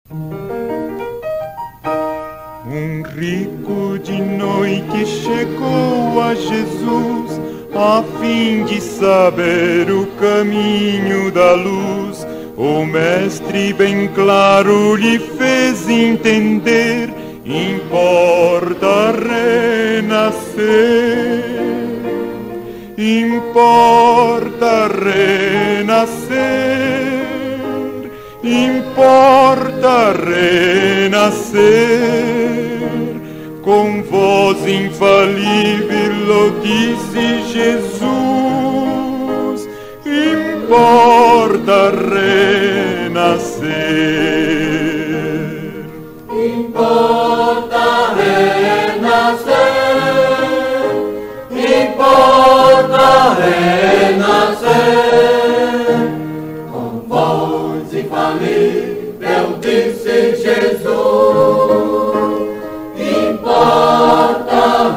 Um rico de noite chegou a Jesus, a fim de saber o caminho da luz. O mestre bem claro lhe fez entender: importa renascer, importa renascer, importa renascer. Com voz infalível o disse Jesus: importa renascer. Importa renascer, importa renascer. Com voz infalível disse Jesus: importa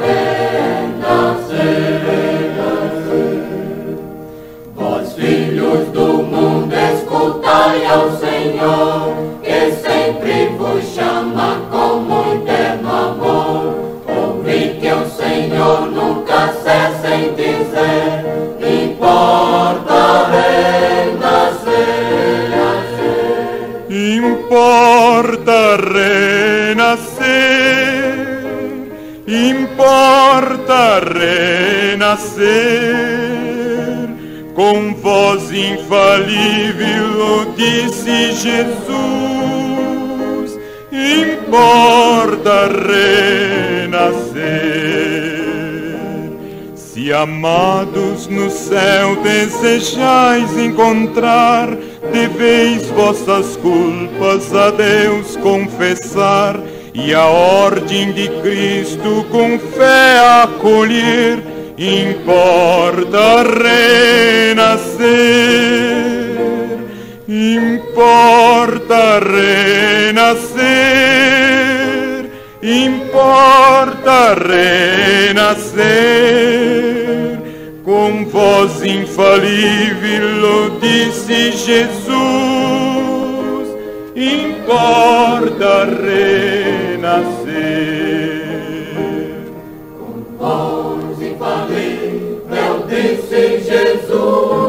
renascer. Vós, filhos do mundo, escutai ao Senhor, que sempre vos chama com muito eterno amor. Ouvi que o Senhor nunca cessa em dizer: importa renascer. Importa renascer, importa renascer. Com voz infalível disse Jesus: importa renascer. Se amados no céu desejais encontrar, deveis vossas culpas a Deus confessar, e a ordem de Cristo com fé acolher. Importa renascer, importa renascer, importa renascer. Com voz infalível disse Jesus: importa renascer. Com voz infalível disse Jesus: